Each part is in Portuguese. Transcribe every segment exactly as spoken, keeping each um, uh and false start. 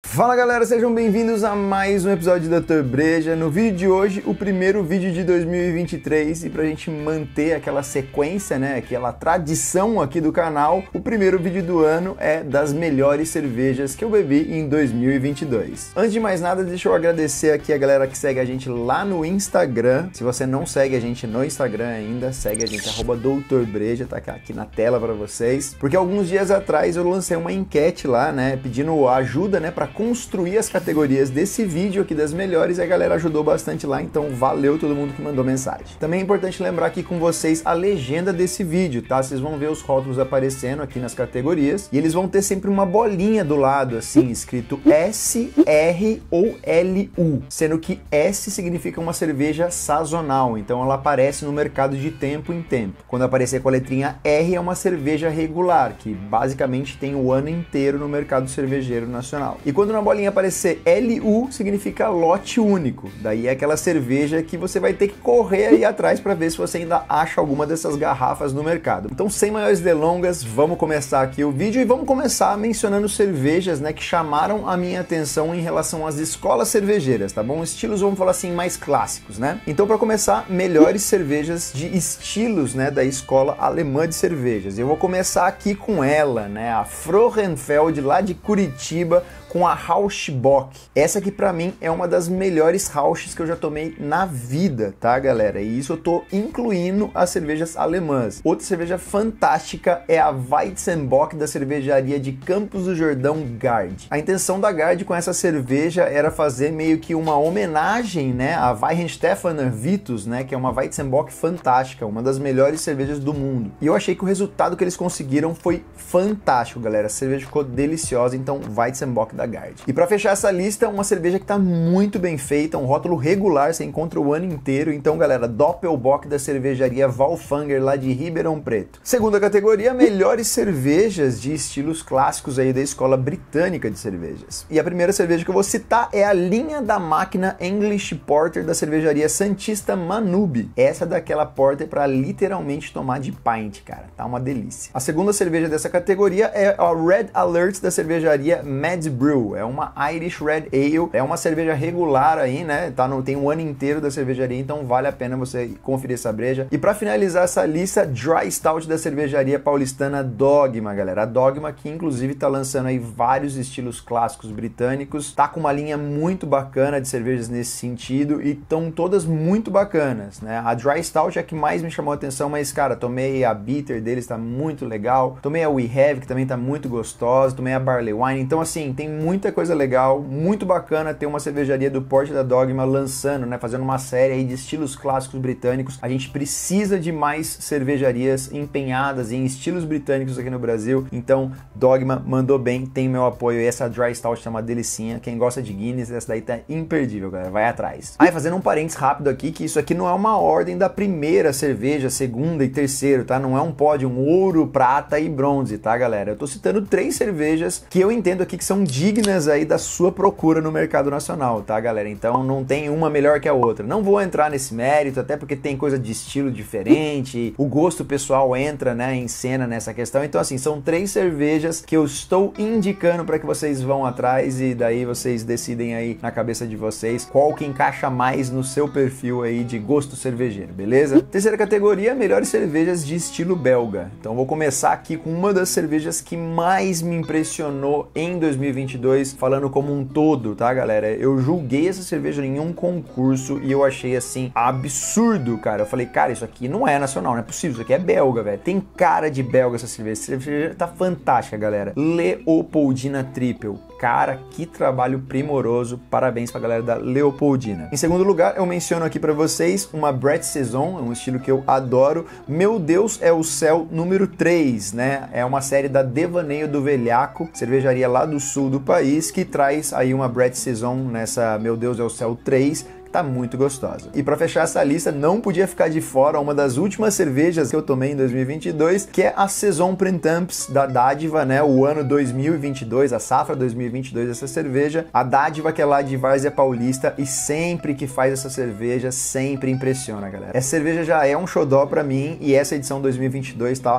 Fala galera, sejam bem-vindos a mais um episódio de doutor Breja. No vídeo de hoje, o primeiro vídeo de dois mil e vinte e três, e pra gente manter aquela sequência, né, aquela tradição aqui do canal, o primeiro vídeo do ano é das melhores cervejas que eu bebi em dois mil e vinte e dois. Antes de mais nada, deixa eu agradecer aqui a galera que segue a gente lá no Instagram. Se você não segue a gente no Instagram ainda, segue a gente, arroba doutor Breja, tá aqui na tela pra vocês. Porque alguns dias atrás eu lancei uma enquete lá, né, pedindo ajuda, né, pra construir as categorias desse vídeo aqui das melhores, e a galera ajudou bastante lá, então valeu todo mundo que mandou mensagem. Também é importante lembrar aqui com vocês a legenda desse vídeo, tá? Vocês vão ver os rótulos aparecendo aqui nas categorias, e eles vão ter sempre uma bolinha do lado, assim, escrito S, R ou L U, sendo que S significa uma cerveja sazonal, então ela aparece no mercado de tempo em tempo. Quando aparecer com a letrinha R, é uma cerveja regular, que basicamente tem o ano inteiro no mercado cervejeiro nacional. E quando na bolinha aparecer L U, significa lote único. Daí é aquela cerveja que você vai ter que correr aí atrás para ver se você ainda acha alguma dessas garrafas no mercado. Então, sem maiores delongas, vamos começar aqui o vídeo e vamos começar mencionando cervejas, né, que chamaram a minha atenção em relação às escolas cervejeiras, tá bom? Estilos, vamos falar assim, mais clássicos, né? Então, para começar, melhores cervejas de estilos, né, da escola alemã de cervejas. Eu vou começar aqui com ela, né, a Frauenfeld, lá de Curitiba, com a Rauchbock. Essa aqui pra mim é uma das melhores Rauches que eu já tomei na vida, tá galera? E isso eu tô incluindo as cervejas alemãs. Outra cerveja fantástica é a Weizenbock da cervejaria de Campos do Jordão Gard. A intenção da Gard com essa cerveja era fazer meio que uma homenagem, né, a Weihenstephaner Vitus, né, que é uma Weizenbock fantástica, uma das melhores cervejas do mundo. E eu achei que o resultado que eles conseguiram foi fantástico, galera. A cerveja ficou deliciosa, então Weizenbock da Gard. E para fechar essa lista, uma cerveja que tá muito bem feita, um rótulo regular, você encontra o ano inteiro. Então, galera, Doppelbock da cervejaria Valfanger, lá de Ribeirão Preto. Segunda categoria, melhores cervejas de estilos clássicos aí da escola britânica de cervejas. E a primeira cerveja que eu vou citar é a linha da máquina English Porter da cervejaria Santista Manube. Essa é daquela Porter para literalmente tomar de pint, cara. Tá uma delícia. A segunda cerveja dessa categoria é a Red Alert da cervejaria Mad Brew. É uma Irish Red Ale, é uma cerveja regular aí, né? Tá no, tem um ano inteiro da cervejaria, então vale a pena você conferir essa breja. E para finalizar essa lista, Dry Stout da cervejaria paulistana Dogma, galera. A Dogma que inclusive tá lançando aí vários estilos clássicos britânicos, tá com uma linha muito bacana de cervejas nesse sentido e estão todas muito bacanas, né? A Dry Stout é a que mais me chamou a atenção, mas cara, tomei a Bitter deles, tá muito legal. Tomei a We Have, que também tá muito gostosa. Tomei a Barley Wine, então assim, tem muita coisa legal, muito bacana ter uma cervejaria do porte da Dogma lançando, né, fazendo uma série aí de estilos clássicos britânicos. A gente precisa de mais cervejarias empenhadas em estilos britânicos aqui no Brasil, então Dogma mandou bem, tem meu apoio. E essa Dry Stout é uma delicinha, quem gosta de Guinness, essa daí tá imperdível, galera, vai atrás. Aí, fazendo um parênteses rápido aqui, que isso aqui não é uma ordem da primeira cerveja, segunda e terceiro, tá? Não é um pódio, um ouro, prata e bronze, tá, galera? Eu tô citando três cervejas que eu entendo aqui que são dignas aí da sua procura no mercado nacional, tá, galera? Então não tem uma melhor que a outra. Não vou entrar nesse mérito, até porque tem coisa de estilo diferente, o gosto pessoal entra, né, em cena nessa questão. Então assim, são três cervejas que eu estou indicando para que vocês vão atrás e daí vocês decidem aí na cabeça de vocês qual que encaixa mais no seu perfil aí de gosto cervejeiro, beleza? Terceira categoria, melhores cervejas de estilo belga. Então vou começar aqui com uma das cervejas que mais me impressionou em dois mil e vinte e dois, falando como um todo, tá, galera? Eu julguei essa cerveja em um concurso e eu achei, assim, absurdo, cara. Eu falei, cara, isso aqui não é nacional, não é possível, isso aqui é belga, velho. Tem cara de belga essa cerveja. Essa cerveja tá fantástica, galera. Leopoldina Triple. Cara, que trabalho primoroso. Parabéns pra galera da Leopoldina. Em segundo lugar, eu menciono aqui pra vocês uma Brett Saison, um estilo que eu adoro. Meu Deus é o Céu número três, né? É uma série da Devaneio do Velhaco, cervejaria lá do sul do país, que traz aí uma Brett Saison nessa Meu Deus é o Céu três, tá muito gostosa. E para fechar essa lista, não podia ficar de fora uma das últimas cervejas que eu tomei em dois mil e vinte e dois, que é a Saison Printemps da Dádiva, né? O ano dois mil e vinte e dois, a safra dois mil e vinte e dois dessa cerveja. A Dádiva, que é lá de Várzea Paulista, e sempre que faz essa cerveja, sempre impressiona, galera. Essa cerveja já é um xodó pra mim, e essa edição dois mil e vinte e dois tá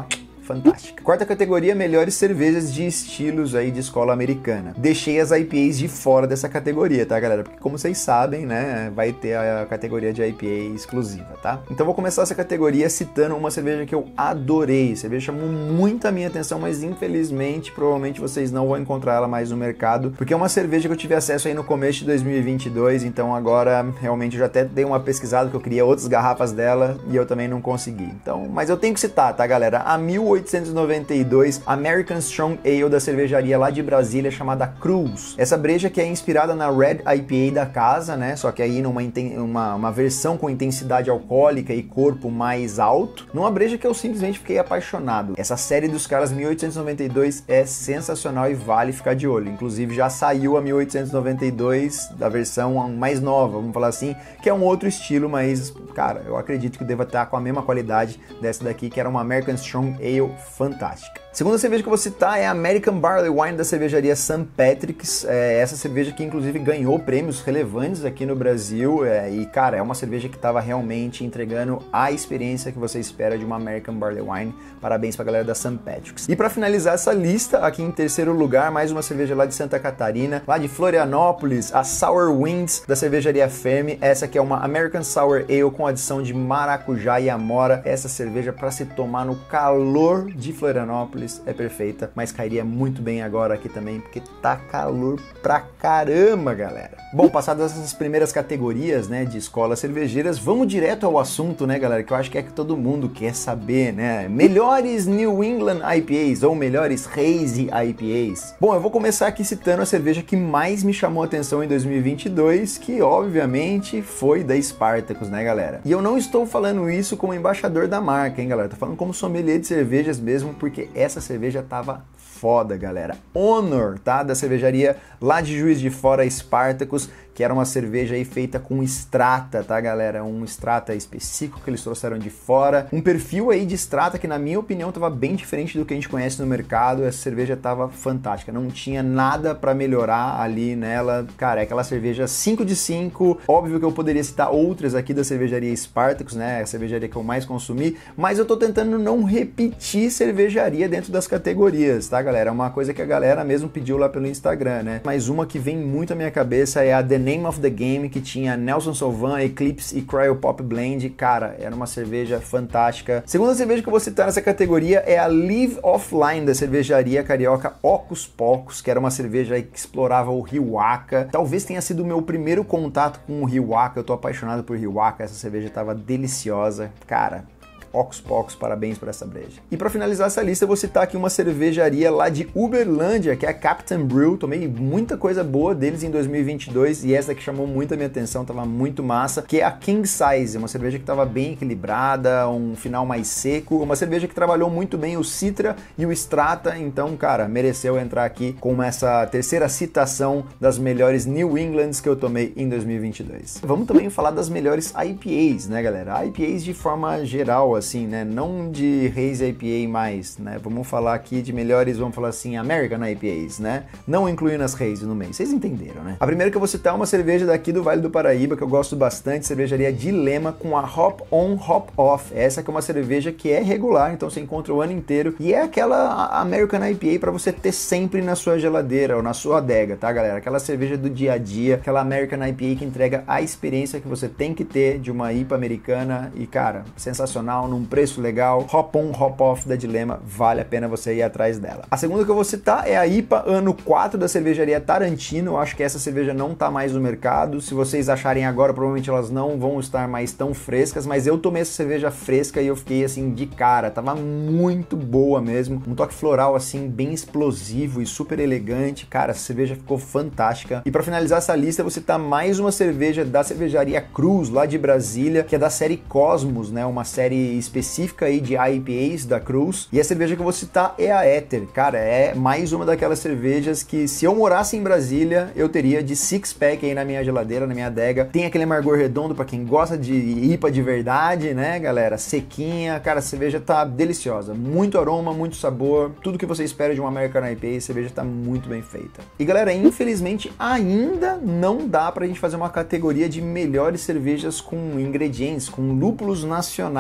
fantástica. Quarta categoria, melhores cervejas de estilos aí de escola americana. Deixei as I P As de fora dessa categoria, tá, galera? Porque como vocês sabem, né, vai ter a categoria de I P A exclusiva, tá? Então vou começar essa categoria citando uma cerveja que eu adorei. A cerveja chamou muito a minha atenção, mas infelizmente, provavelmente vocês não vão encontrar ela mais no mercado, porque é uma cerveja que eu tive acesso aí no começo de dois mil e vinte e dois, então agora realmente eu já até dei uma pesquisada que eu queria outras garrafas dela e eu também não consegui. Então, mas eu tenho que citar, tá, galera? A mil oitocentos e noventa e dois American Strong Ale da cervejaria lá de Brasília chamada Cruz. Essa breja que é inspirada na Red I P A da casa, né? Só que aí numa uma, uma versão com intensidade alcoólica e corpo mais alto, numa breja que eu simplesmente fiquei apaixonado. Essa série dos caras mil oitocentos e noventa e dois é sensacional e vale ficar de olho. Inclusive já saiu a mil oitocentos e noventa e dois da versão mais nova, vamos falar assim, que é um outro estilo, mas, cara, eu acredito que deva estar com a mesma qualidade dessa daqui, que era uma American Strong Ale fantástica. Segunda cerveja que eu vou citar é a American Barley Wine da cervejaria Saint Patrick's. É essa cerveja que inclusive ganhou prêmios relevantes aqui no Brasil é, e, cara, é uma cerveja que estava realmente entregando a experiência que você espera de uma American Barley Wine. Parabéns pra galera da Saint Patrick's. E para finalizar essa lista, aqui em terceiro lugar, mais uma cerveja lá de Santa Catarina, lá de Florianópolis, a Sour Winds da cervejaria Fermi. Essa aqui é uma American Sour Ale com adição de maracujá e amora. Essa cerveja para se tomar no calor de Florianópolis é perfeita, mas cairia muito bem agora aqui também, porque tá calor pra caramba, galera. Bom, passadas essas primeiras categorias, né, de escolas cervejeiras, vamos direto ao assunto, né, galera, que eu acho que é que todo mundo quer saber, né? Melhores New England I P As ou melhores Hazy I P As. Bom, eu vou começar aqui citando a cerveja que mais me chamou a atenção em dois mil e vinte e dois, que obviamente foi da Spartacus, né, galera? E eu não estou falando isso como embaixador da marca, hein, galera? Tô falando como sommelier de cervejas mesmo, porque essa cerveja tava foda, galera. Honor, tá? Da cervejaria lá de Juiz de Fora, Spartacus, que era uma cerveja aí feita com Strata, tá, galera? Um Strata específico que eles trouxeram de fora. Um perfil aí de Strata que, na minha opinião, tava bem diferente do que a gente conhece no mercado. Essa cerveja tava fantástica. Não tinha nada pra melhorar ali nela. Cara, é aquela cerveja cinco de cinco. Óbvio que eu poderia citar outras aqui da cervejaria Spartacus, né? A cervejaria que eu mais consumi. Mas eu tô tentando não repetir cervejaria dentro das categorias, tá, galera? É uma coisa que a galera mesmo pediu lá pelo Instagram, né? Mas uma que vem muito à minha cabeça é a The Name of the Game, que tinha Nelson Sauvin, Eclipse e Cryopop Blend. Cara, era uma cerveja fantástica. Segunda cerveja que eu vou citar nessa categoria é a Live Offline, da cervejaria carioca Ocus Pocus, que era uma cerveja aí que explorava o Riwaka. Talvez tenha sido o meu primeiro contato com o Riwaka. Eu tô apaixonado por Riwaka, essa cerveja tava deliciosa. Cara, Ocus Pocus, parabéns por essa breja. E para finalizar essa lista, eu vou citar aqui uma cervejaria lá de Uberlândia, que é a Captain Brew. Tomei muita coisa boa deles em dois mil e vinte e dois e essa que chamou muito a minha atenção, tava muito massa, que é a King Size, uma cerveja que tava bem equilibrada, um final mais seco, uma cerveja que trabalhou muito bem o Citra e o Strata, então, cara, mereceu entrar aqui com essa terceira citação das melhores New Englands que eu tomei em dois mil e vinte e dois. Vamos também falar das melhores I P As, né, galera? I P As de forma geral, assim, né? Não de Hazy I P A mais, né? Vamos falar aqui de melhores, vamos falar assim, American I P As, né? Não incluindo as Hazy no meio. Vocês entenderam, né? A primeira que eu vou citar é uma cerveja daqui do Vale do Paraíba, que eu gosto bastante, cervejaria Dilema, com a Hop On, Hop Off. Essa que é uma cerveja que é regular, então você encontra o ano inteiro, e é aquela American I P A para você ter sempre na sua geladeira ou na sua adega, tá, galera? Aquela cerveja do dia a dia, aquela American I P A que entrega a experiência que você tem que ter de uma I P A americana e, cara, sensacional, num preço legal. Hop On, Hop Off da Dilema, vale a pena você ir atrás dela. A segunda que eu vou citar é a I P A ano quatro da cervejaria Tarantino. Eu acho que essa cerveja não tá mais no mercado. Se vocês acharem agora, provavelmente elas não vão estar mais tão frescas, mas eu tomei essa cerveja fresca e eu fiquei assim de cara, tava muito boa mesmo, um toque floral assim bem explosivo e super elegante. Cara, essa cerveja ficou fantástica. E para finalizar essa lista, eu vou citar mais uma cerveja da cervejaria Cruz, lá de Brasília, que é da série Cosmos, né, uma série específica aí de I P As da Cruz. E a cerveja que eu vou citar é a Éter. Cara, é mais uma daquelas cervejas que, se eu morasse em Brasília, eu teria de six pack aí na minha geladeira, na minha adega. Tem aquele amargor redondo para quem gosta de I P A de verdade, né, galera? Sequinha. Cara, a cerveja tá deliciosa. Muito aroma, muito sabor. Tudo que você espera de uma American I P A, a cerveja tá muito bem feita. E, galera, infelizmente, ainda não dá pra gente fazer uma categoria de melhores cervejas com ingredientes, com lúpulos nacionais, né?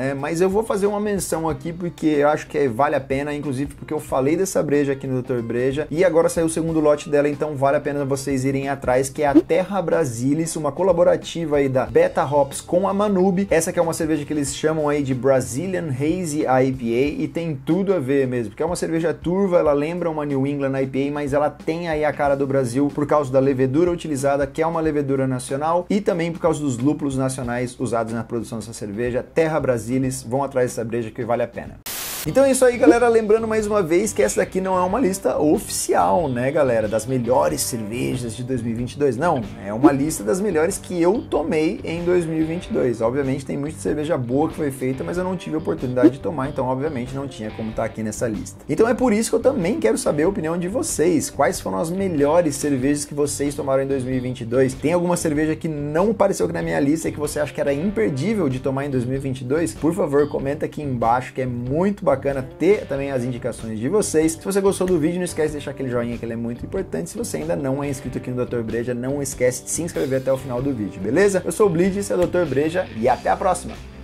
né? Mas eu vou fazer uma menção aqui porque eu acho que vale a pena, inclusive porque eu falei dessa breja aqui no doutor Breja e agora saiu o segundo lote dela, então vale a pena vocês irem atrás, que é a Terra Brasilis, uma colaborativa aí da Beta Hops com a Manube. Essa que é uma cerveja que eles chamam aí de Brazilian Hazy I P A e tem tudo a ver mesmo, porque é uma cerveja turva, ela lembra uma New England I P A, mas ela tem aí a cara do Brasil por causa da levedura utilizada, que é uma levedura nacional, e também por causa dos lúpulos nacionais usados na produção dessa cerveja. Terra Brasilis, vão atrás dessa breja que vale a pena. Então é isso aí, galera, lembrando mais uma vez que essa daqui não é uma lista oficial, né, galera, das melhores cervejas de dois mil e vinte e dois, não, é uma lista das melhores que eu tomei em dois mil e vinte e dois, obviamente tem muita cerveja boa que foi feita, mas eu não tive a oportunidade de tomar, então obviamente não tinha como estar aqui nessa lista. Então é por isso que eu também quero saber a opinião de vocês, quais foram as melhores cervejas que vocês tomaram em dois mil e vinte e dois, tem alguma cerveja que não apareceu aqui na minha lista e que você acha que era imperdível de tomar em dois mil e vinte e dois? Por favor, comenta aqui embaixo, que é muito bacana bacana ter também as indicações de vocês. Se você gostou do vídeo, não esquece de deixar aquele joinha, que ele é muito importante. Se você ainda não é inscrito aqui no doutor Breja, não esquece de se inscrever até o final do vídeo, beleza? Eu sou o Blitz, esse é o doutor Breja e até a próxima!